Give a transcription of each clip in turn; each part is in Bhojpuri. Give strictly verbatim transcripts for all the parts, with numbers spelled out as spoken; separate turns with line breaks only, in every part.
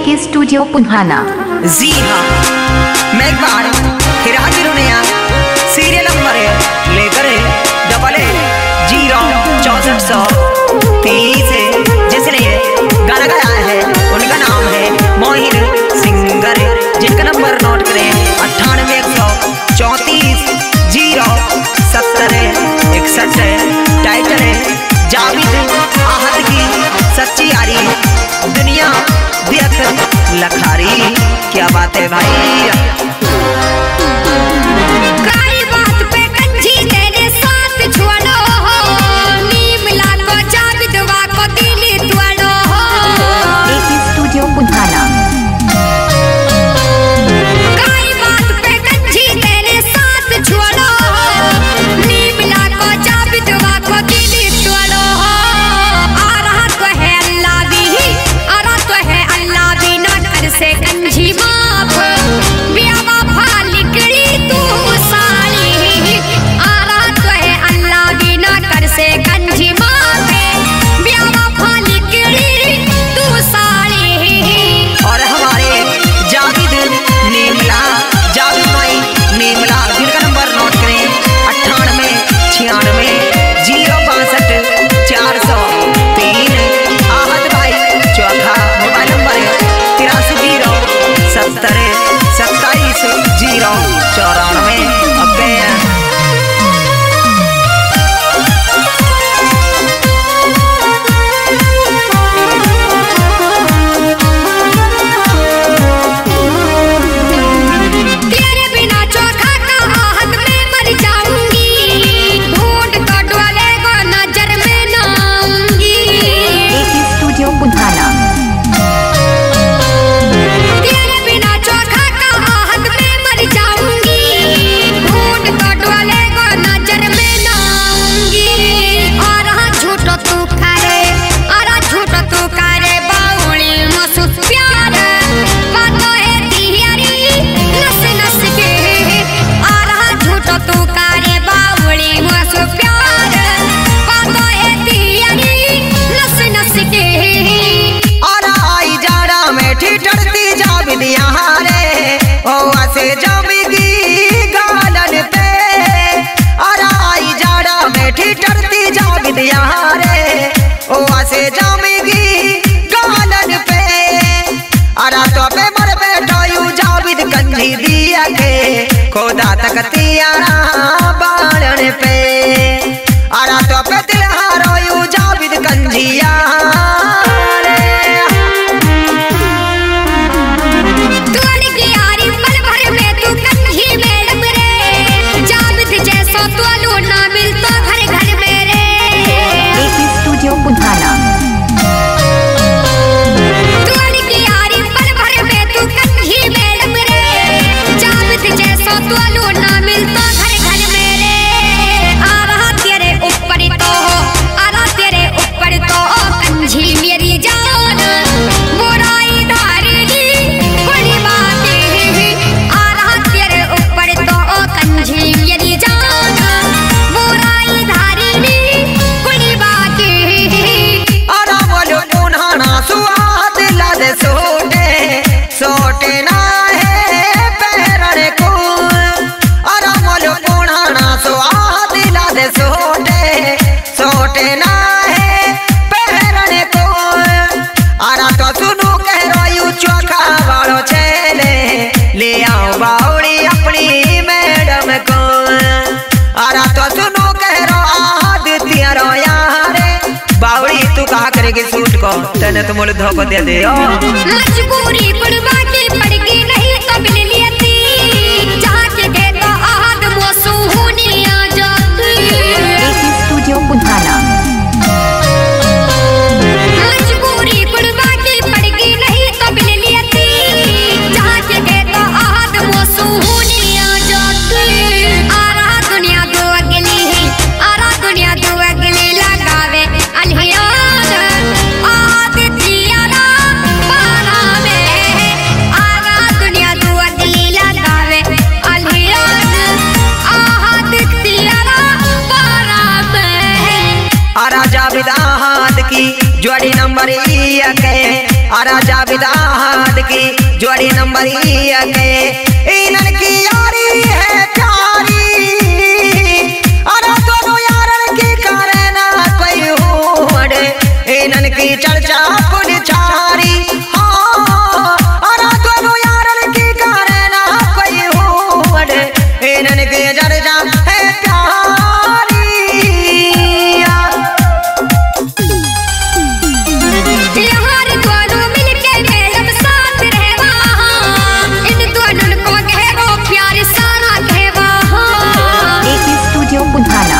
एके स्टूडियो पुन्हाना।
जी हाँ, मैं एक बार फिर हाजिर होने यहाँ सीरियल नंबर लेकर डबल जीरो चौसठ सौ तीस जिसने गाना गाया है उनका नाम है मोहिन सिंगर, जिनका नंबर नोट करें अट्ठानवे एक सौ चौंतीस जीरो सत्तर इकसठ। टाइटल है जावेद आहत की सच्ची यारी दुनिया देख लखारी। क्या बात है भाई,
काई बात पे कंजी तेरे साथ छोड़ो हो, नीम लाको जावेद वाको दिली तोड़ो हो।
एके स्टूडियो पुन्हाना।
काई बात पे कंजी तेरे साथ छोड़ो हो, नीम लाको जावेद वाको दिली तोड़ो हो। आ रहा तो है अल्लाह भी, आ रहा तो है अल्लाह भी ना कर से कंजी माफ। बियावा फाली कड़ी तू साली, आ रहा तो है अल्लाह भी ना कर से कंजी माफ। बियावा फाली कड़ी तू साली।
और हमारे जावेद नीमला जावेद भाई नीमला, जिनका नंबर नोट करें अट्ठानवे छियानवे जीरो बासठ चार सौ तीन। आहत भाई चौथा मोबाइल नंबर तिरासी जीरो सत्तर सत्ताईस जीरो चौरानवे। अब्बे
तेरे बिना चोखा का आहत में मर जाऊंगी, ढूंढ तो डोले को नजर में न आऊंगी।
एके स्टूडियो पुन्हाना।
तेरे बिना चोखा का आहत में मर जाऊंगी, ढूंढ तो डोले को नजर में न आऊंगी। और हाँ झूठो तू करे, और हाँ झूठो तू करे बाउली मसु प्यार। बातों है तिहारी नस नस के, और हाँ झूठो तू करे बाउली मसु प्यार। बातों है तिहारी नस नस के।
और आई जाड़ा में ठिठरती जावेद यहाँ रे, ओ ऐसे जमेगी गालन पे। और आई जाड़ा में ठिठरती जावेद यहाँ रे, ओ ऐसे जमेगी गालन पे। अरा तो पे मर बैठो यू जावेद कंजी दिया के, खोदा तकती आरा बालन पे। अरा तो पे दिल हारो यू जावेद कंजिया
तोड़ की यारी पल भर में तू कंघी मैडम रे, जावेद जैसा तोलू ना मिलता घर घर मेरे।
एके स्टूडियो पुन्हाना।
तोड़ की यारी पल भर में तू कंघी मैडम रे, जावेद जैसा तोलू ना मिलता घर घर मेरे। आ रहा तेरे ऊपर तो हो, आ रहा तेरे ऊपर तो कंझी मेरी जान। बुराई धारेगी बड़ी बातें, आ रहा तेरे ऊपर तो कंझी मेरी जान। बुराई धारेगी बड़ी बातें।
अरा बोलो पुन्हाना सुहाद लद सोटे सोटे ना है पहरन को। अरा बोलो पुन्हाना सुहाद लद सोटे सोटे ना है पहरन को। अरा तो सुनो कह रही चोखा वालो चेले, ले आओ बाउड़ी अपनी मैडम को। अरा तो सुनो कह रो आदित्य रो यारे, बाउड़ी तू कहा करेगी सूट को तने तो मोल धोखो दे दे।
मजबूरी कुर्बा की पड़गी नहीं तो मिल लेती, जहाँ के गए तो आहद मोसू होने आ जाती।
एके स्टूडियो पुन्हाना।
मजबूरी कुर्बा की पड़गी नहीं तो मिल लेती, जहाँ के गए तो आहद मोसू होने आ जाती। आ रहा दुनिया दो अगली है, आ रहा दुनिया दो अगली लगावे अलहियान। आहद तियारा पारा में
नंबरिया के इनन की यारी है प्यारी। अरे दोनों यारन की करे ना कोई होड़ इनन की चर्चा पुल चारी। हाँ अरे दोनों यारन की करे ना कोई होड़ इनन की चर्चा है प्यारी।
यार दोनों मिलके मैडम साथ रहवा इन दोनों को कहेगो प्यार सारा कहवा।
एके स्टूडियो बुधाना।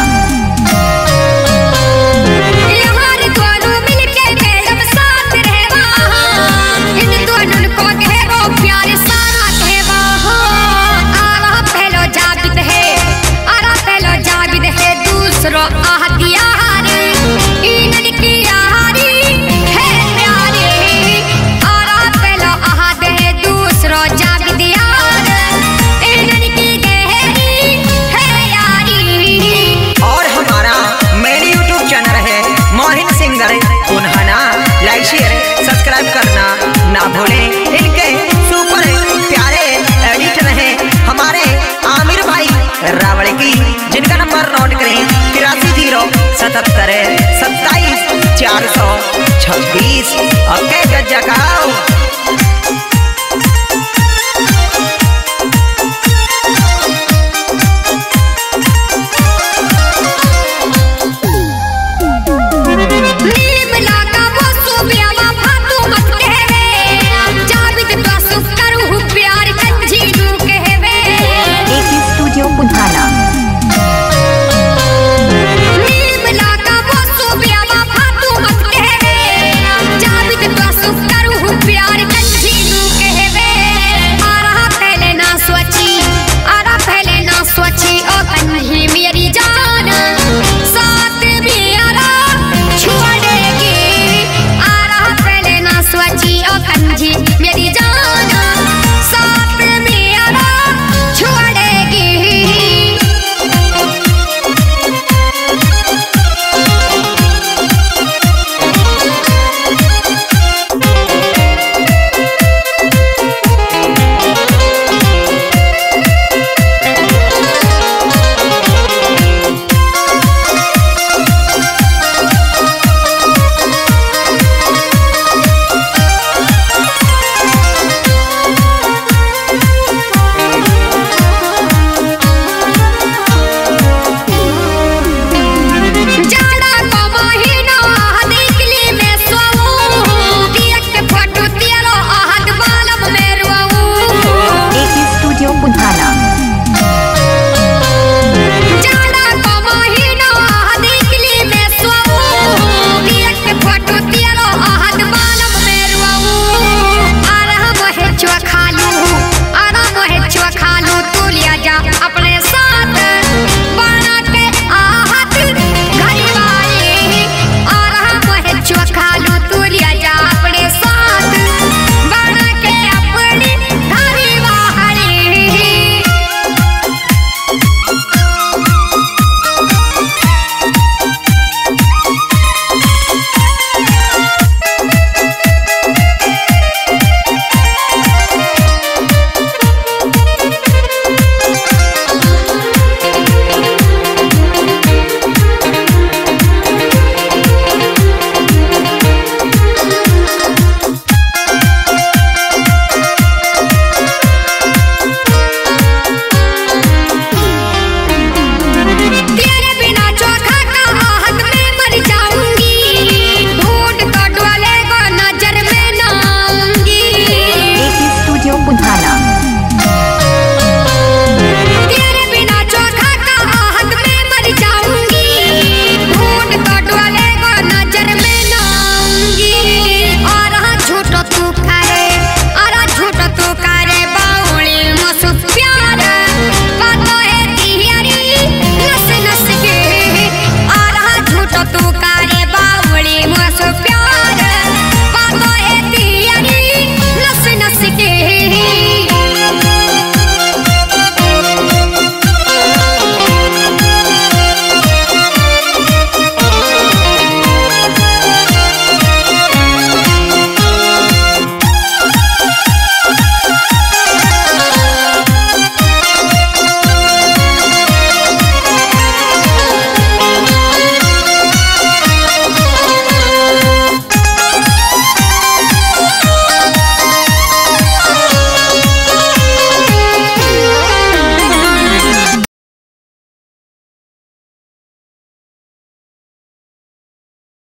यार दोनों मिलके मैडम साथ रहवा इन दोनों को कहेगो प्यार सारा कहवा। आला पहलो जाबिद है आला पहलो जाबिद है दूसरो आहतियार इनन की यारी है प्यारी। आला पहलो आहद है दूसरो जाबिद यार इनन की गहरी है यारी।
और हमारा मेरी यूट्यूब चैनल है Mohin singer Punhana. Like share subscribe करना ना भूलें। इनके सुपर प्यारे एडिटर हैं हमारे आमिर भाई रावल की, जिनका नंबर नोट करें तिरासी जीरो सतहत्तर सत्ताईस चार सौ छब्बीस। ओके गज्जा खाओ।
नीमला का वो सुबियावा फातू मत कहवे जाबिद तो सुकरू प्यार कंजी नू कहवे।
एके स्टूडियो बुधाना।
नीमला का वो सुबियावा फातू मत कहवे जाबिद तो सुकरू प्यार कंजी नू कहवे। आरा पहले ना सोची आरा पहले ना सोची ओ कन्ही मेरी जान साथ मेरा छोड़ेगी। आरा पहले ना सोची ओ कंजी मेरी जान